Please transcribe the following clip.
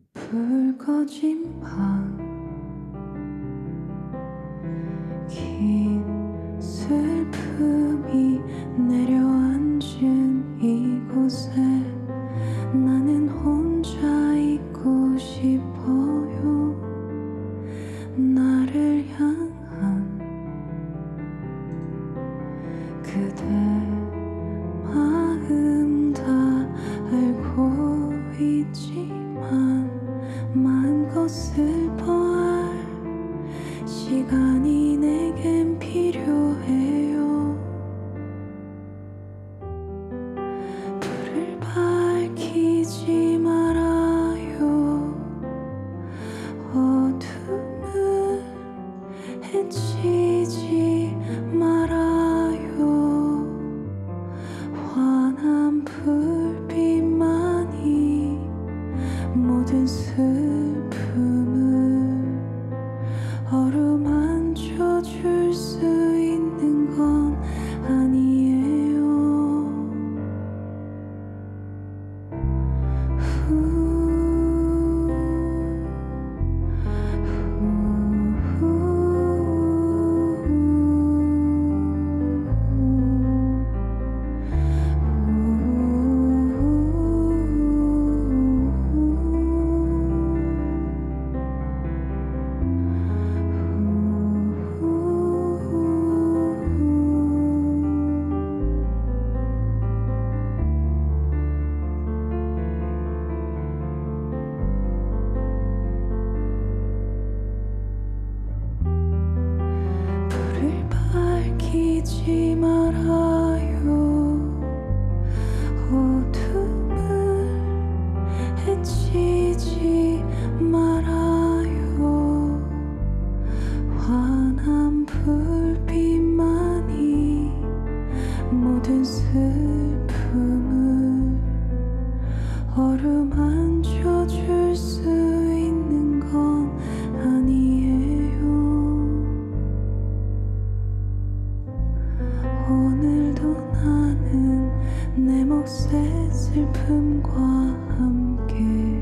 불 꺼진 방, 긴 슬픔이 내려앉은 이곳에 나는 혼자 있고 싶어요. 나를 향한 그대 마음 다 알고 있지만 마음껏 슬퍼할 시간이 내겐 필요해요. 불을 밝히지 말아요. 어둠을 해치지 말아요. 환한 불빛만이 모든 슬픔을 어루만져 줄 수 있는 건 아니에요. 불을 밝히지 말아요. 어둠을 해치지 말아요. 환한 불빛만이 모든 슬픔을 어루만져 줄 수 있는 건 아니에요. 오늘도 나는 내 몫의 슬픔과 함께